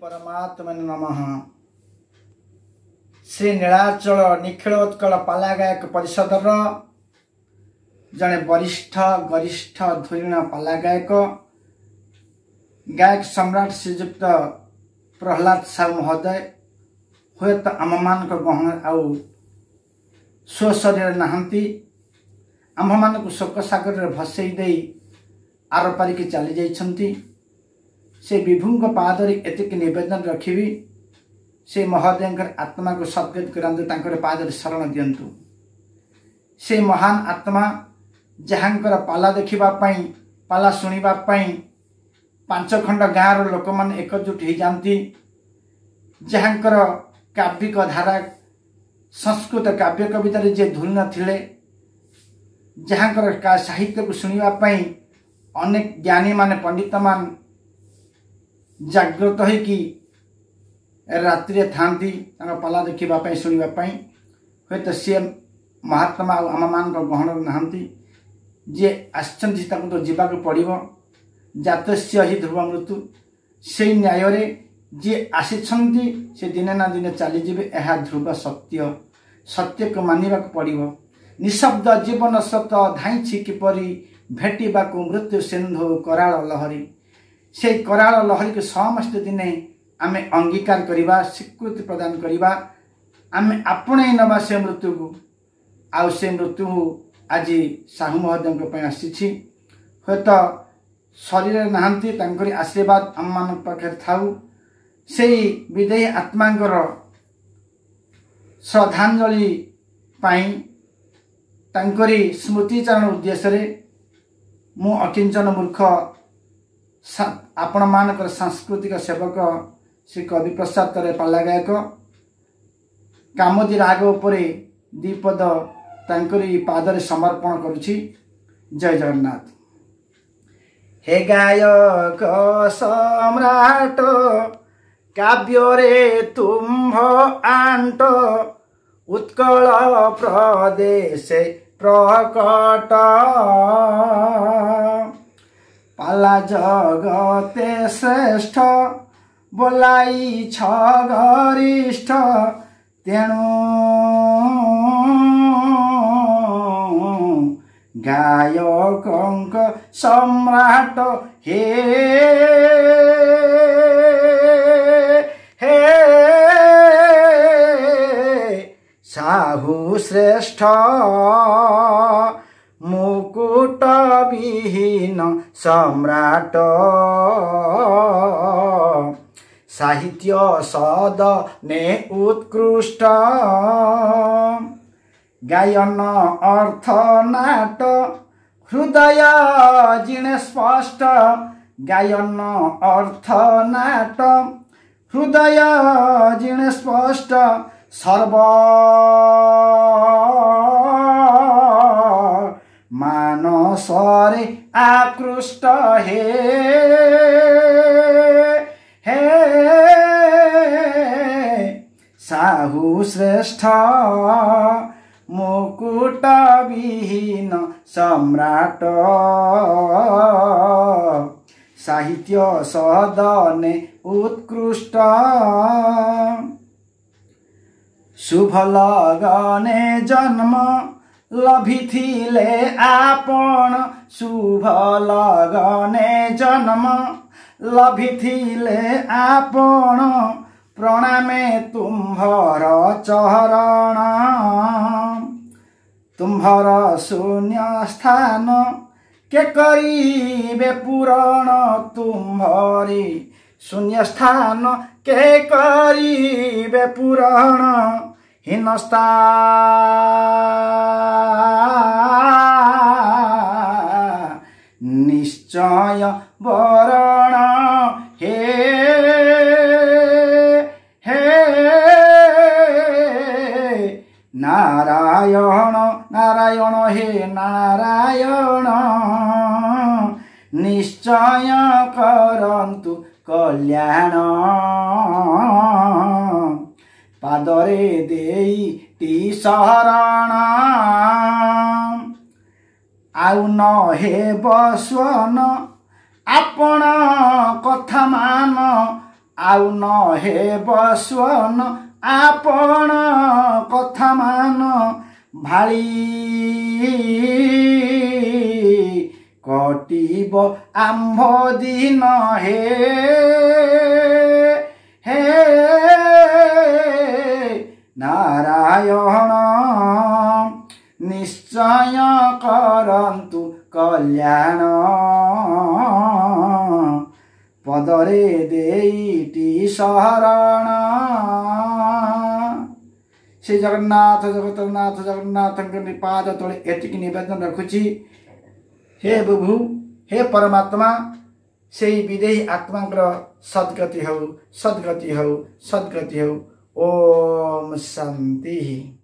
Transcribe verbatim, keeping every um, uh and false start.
परमात्मने नमः। श्री नीलाचल निखिलोत्कल पाला गायक परिषदर जड़े वरिष्ठ गरिष्ठ धुरीण पाला गायक गायक सम्राट श्रीजुक्त प्रहलाद साहू महोदय हुए तो आम मान गहन आउ स्व शरीर नहांती आम मान को शोक सागर भसई दे आर पारिक चली जाइछंती। से विभुंग पादरी एतिक निवेदन रखी से महोदय आत्मा को सद्गत करांतु पादरी शरण दियंतु। से महान आत्मा जहाँकर पाला देखा पाला शुणा पांच खंड गाँव लोक मैंने एकजुट हो जाती। जहाँकर काव्यिक धारा संस्कृत काव्य कवितार जे धुरी नथिले जहाँकर साहित्य को शुणापी अनेक ज्ञानी माने पंडित मान जागृत होइकी रात्रि थांती पाला देखापी शुणापी हे तो सी महात्मा आम मान गहन नहांती जे आसछंती तो जीवा पड़ो जातस्य ही ध्रुव मृत्यु से न्याय जी आसीछंती से दिने ना दिने चलीजे यह ध्रुव सत्य सत्य को मानवा पड़ो। निशब्द जीवन सत धाई किपरि भेटा मृत्यु सिंधु कराल लहरी से कराल लहरी को समस्त दिने आमे अंगीकार करवा स्वीकृति प्रदान करवा आमे आपणे नवा से मृत्यु को आउ से मृत्यु आज साहू महोदय आसी हे तो शरीर नहांती तांकरी आशीर्वाद आम मान पाखे थाउ से विदेही आत्मांकर श्रद्धांजलि पाई तांकरी स्मृतिचारण उद्देश्य मु अकिंचन मूर्ख आपण मानकर सांस्कृतिक सेवक श्री कवि प्रसाद करे पाला गायक कामोदी राग उपरे दीपद तांकरी पादरे समर्पण करुछि। जय जगन्नाथ। हे गायक सम्राट काव्य रे तुम्भ आंट उत्कल प्रदेश प्रकट पाला जगते श्रेष्ठ बोलाई छ गरिष्ठ तेणु गायक सम्राट हे हे साहू श्रेष्ठ मुकुट विहीन सम्राट साहित्य सदने उत्कृष्ट गायन अर्थ नाट हृदय जिणे स्पष्ट गायन अर्थ नाट हृदय जिणे स्पष्ट सर्व मानसरे आकृष्ट हे हे साहू श्रेष्ठ मुकुट विहीन सम्राट साहित्य सदने उत्कृष्ट शुभ लगने जन्म लभिथिले आपण शुभ लगने जन्म लभिथिले आपण प्रणामे तुम्भर चरण तुम्भर शून्य स्थान के करिबे पूरण तुम्भरी शून्य स्थान के करिबे पूरण हीनस्ता निश्चय वरण हे हे नारायण नारायण हे नारायण निश्चय करन्तु कल्याण पादरे देई ती शरण आउ न हे बस्वन आपण कथा मान आउ न हेब स्वर्ण आपण कथा मान भाली कटिब आम्भ दिन हे हे नारायण निश्चय करन्तु कल्याण पदरे देईटी शरण श्री जगन्नाथ जगतनाथ जगन्नाथ पाद तले एतिकी निवेदन रखुची। हे बुभु हे परमात्मा से विदेही आत्मा सद्गति हो सद्गति हो सद्गति हो। ओम शांति।